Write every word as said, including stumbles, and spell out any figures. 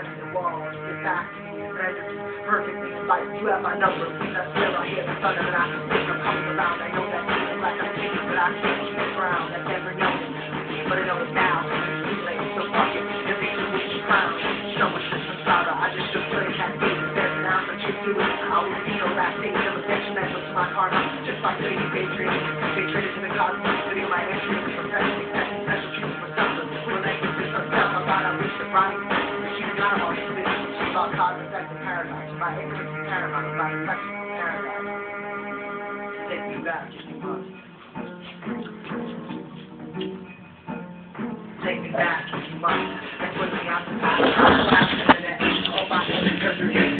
behind the wall. Get back to me and render me perfectly in life. You have my number, that's where I hear the thunder and I can think I'm coming around. I know that feeling like I'm thinking, but I can't keep it ground. I never know it, but I know it now. It's too late, so fuck it. If it's a wish crown, so much just some sorrow. I just should play that game instead. Now I'm just do it. I will feel that thing. Never detrimental to my karma. Just like the baby patriot. Patriot to the cosmos. Video my entry into profession. Accepting special treatment for something. Relentless is unself. I thought I reached the right. She's not all split. She saw cause effect and paradox. My ignorance is paramount. My reflection is paradise. Take me back if you must. Take me back if you must. And put me out the past.